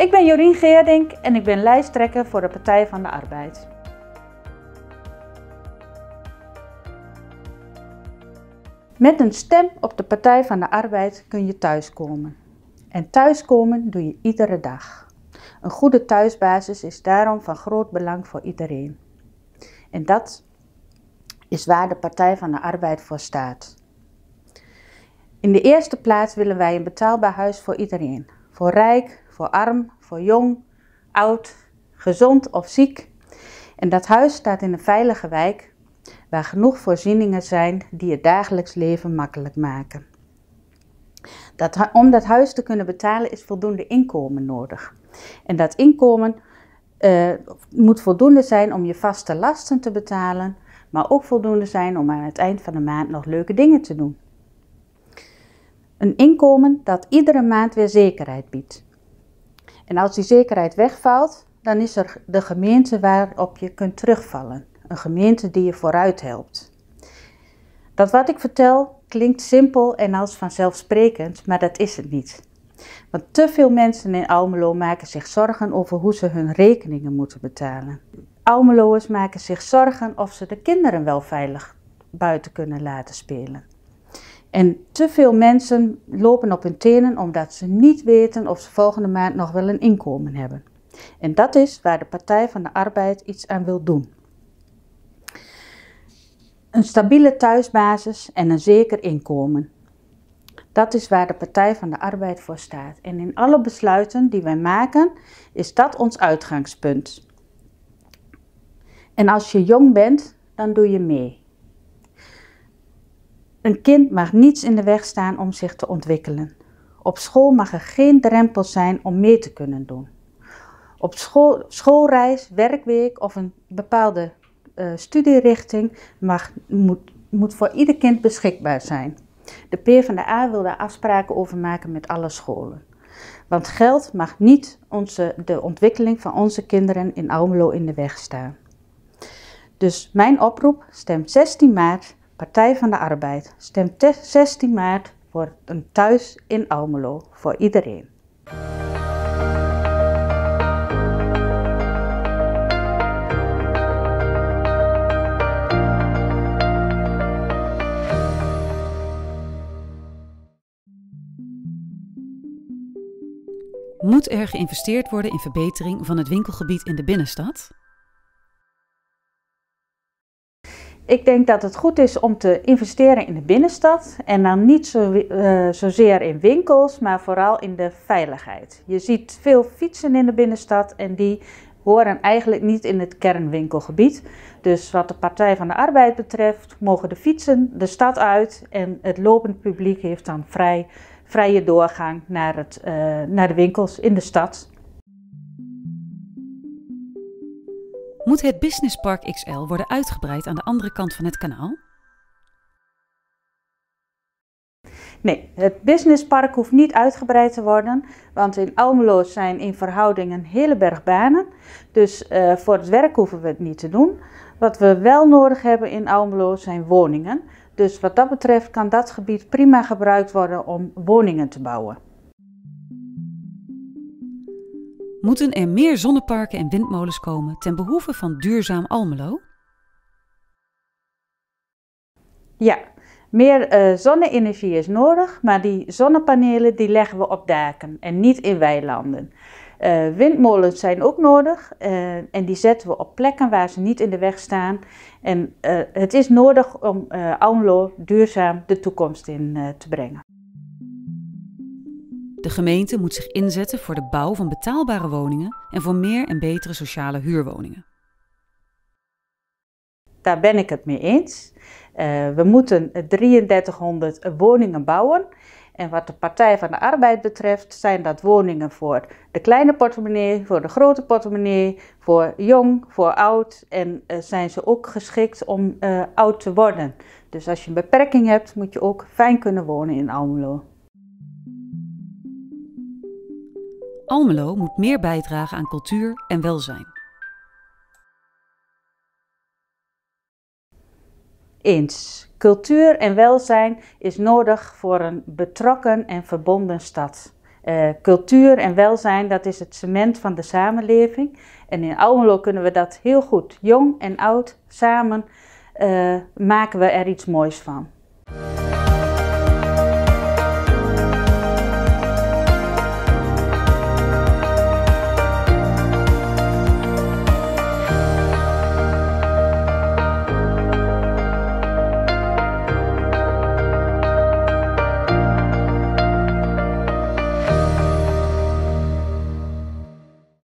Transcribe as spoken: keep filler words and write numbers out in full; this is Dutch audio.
Ik ben Jorien Geerdink en ik ben lijsttrekker voor de Partij van de Arbeid. Met een stem op de Partij van de Arbeid kun je thuiskomen. En thuiskomen doe je iedere dag. Een goede thuisbasis is daarom van groot belang voor iedereen. En dat is waar de Partij van de Arbeid voor staat. In de eerste plaats willen wij een betaalbaar huis voor iedereen. Voor rijk, voor arm, voor jong, oud, gezond of ziek. En dat huis staat in een veilige wijk waar genoeg voorzieningen zijn die het dagelijks leven makkelijk maken. Dat, om dat huis te kunnen betalen is voldoende inkomen nodig. En dat inkomen uh, moet voldoende zijn om je vaste lasten te betalen, maar ook voldoende zijn om aan het eind van de maand nog leuke dingen te doen. Een inkomen dat iedere maand weer zekerheid biedt. En als die zekerheid wegvalt, dan is er de gemeente waarop je kunt terugvallen. Een gemeente die je vooruit helpt. Dat wat ik vertel klinkt simpel en als vanzelfsprekend, maar dat is het niet. Want te veel mensen in Almelo maken zich zorgen over hoe ze hun rekeningen moeten betalen. Almeloers maken zich zorgen of ze de kinderen wel veilig buiten kunnen laten spelen. En te veel mensen lopen op hun tenen omdat ze niet weten of ze volgende maand nog wel een inkomen hebben. En dat is waar de Partij van de Arbeid iets aan wil doen. Een stabiele thuisbasis en een zeker inkomen. Dat is waar de Partij van de Arbeid voor staat. En in alle besluiten die wij maken, is dat ons uitgangspunt. En als je jong bent, dan doe je mee. Een kind mag niets in de weg staan om zich te ontwikkelen. Op school mag er geen drempel zijn om mee te kunnen doen. Op school, schoolreis, werkweek of een bepaalde uh, studierichting mag, moet, moet voor ieder kind beschikbaar zijn. De P van de A wil daar afspraken over maken met alle scholen. Want geld mag niet onze, de ontwikkeling van onze kinderen in Almelo in de weg staan. Dus mijn oproep, stem zestien maart, Partij van de Arbeid. Stem zestien maart voor een thuis in Almelo voor iedereen. Moet er geïnvesteerd worden in verbetering van het winkelgebied in de binnenstad? Ik denk dat het goed is om te investeren in de binnenstad en dan niet zo, uh, zozeer in winkels, maar vooral in de veiligheid. Je ziet veel fietsen in de binnenstad en die horen eigenlijk niet in het kernwinkelgebied. Dus wat de Partij van de Arbeid betreft mogen de fietsen de stad uit en het lopend publiek heeft dan vrij, vrije doorgang naar, het, uh, naar de winkels in de stad. Moet het Businesspark X L worden uitgebreid aan de andere kant van het kanaal? Nee, het Businesspark hoeft niet uitgebreid te worden, want in Almelo zijn in verhouding een hele berg banen. Dus uh, voor het werk hoeven we het niet te doen. Wat we wel nodig hebben in Almelo zijn woningen. Dus wat dat betreft kan dat gebied prima gebruikt worden om woningen te bouwen. Moeten er meer zonneparken en windmolens komen ten behoeve van duurzaam Almelo? Ja, meer uh, zonne-energie is nodig, maar die zonnepanelen die leggen we op daken en niet in weilanden. Uh, windmolens zijn ook nodig uh, en die zetten we op plekken waar ze niet in de weg staan. En uh, het is nodig om uh, Almelo duurzaam de toekomst in uh, te brengen. De gemeente moet zich inzetten voor de bouw van betaalbare woningen en voor meer en betere sociale huurwoningen. Daar ben ik het mee eens. Uh, we moeten drieduizenddertighonderd woningen bouwen. En wat de Partij van de Arbeid betreft zijn dat woningen voor de kleine portemonnee, voor de grote portemonnee, voor jong, voor oud. En uh, zijn ze ook geschikt om uh, oud te worden. Dus als je een beperking hebt, moet je ook fijn kunnen wonen in Almelo. Almelo moet meer bijdragen aan cultuur en welzijn. Eens. Cultuur en welzijn is nodig voor een betrokken en verbonden stad. Uh, cultuur en welzijn, dat is het cement van de samenleving. En in Almelo kunnen we dat heel goed, jong en oud, samen uh, maken we er iets moois van.